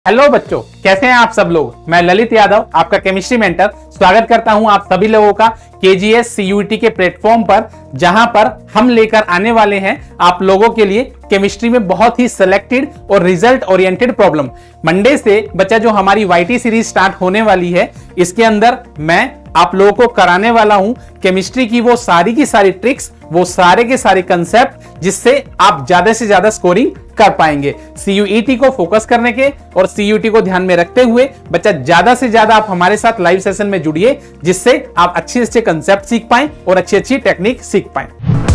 Hello बच्चों, कैसे हैं आप सब लोग। मैं ललित यादव, आपका केमिस्ट्री मेंटर, स्वागत करता हूं आप सभी लोगों का केजीएस CUET के प्लेटफॉर्म पर, जहां पर हम लेकर आने वाले हैं आप लोगों के लिए केमिस्ट्री में बहुत ही सिलेक्टेड और रिजल्ट ओरिएंटेड प्रॉब्लम। मंडे से बच्चा जो हमारी YT सीरीज स्टार्ट होने वाली है, इसके अंदर मैं आप लोगों को कराने वाला हूं केमिस्ट्री की वो सारी की सारी ट्रिक्स, वो सारे के सारे कंसेप्ट, जिससे आप ज्यादा से ज्यादा स्कोरिंग कर पाएंगे। CUET को फोकस करने के और CUET को ध्यान में रखते हुए बच्चा ज्यादा से ज्यादा आप हमारे साथ लाइव सेशन में जुड़िए, जिससे आप अच्छे अच्छे कंसेप्ट सीख पाएं और अच्छी अच्छी टेक्निक सीख पाएं।